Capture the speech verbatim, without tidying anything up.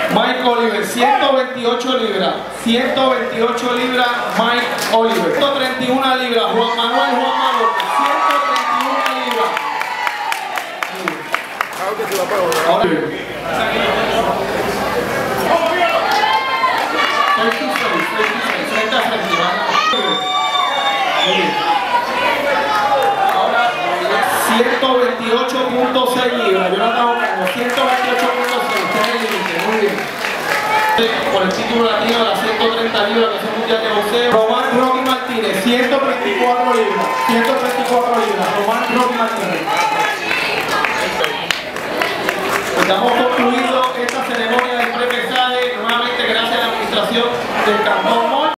Mike Oliver, ciento veintiocho libras. ciento veintiocho libras, Mike Oliver. ciento treinta y una libras, Juan Manuel Juan Manuel. ciento treinta y una libras. Ahora. Ahora ciento veintiocho punto seis libras. Jonathan Ocampo, ciento veintiocho punto seis. Está en el límite, muy bien. Por el título latino de las ciento treinta libras que es el mundial de boxeo. Román Rocky Martínez, ciento veinticuatro libras. ciento veinticuatro libras. Román Rocky Martínez. Estamos concluido esta ceremonia del prepesaje, nuevamente gracias a la administración del cantón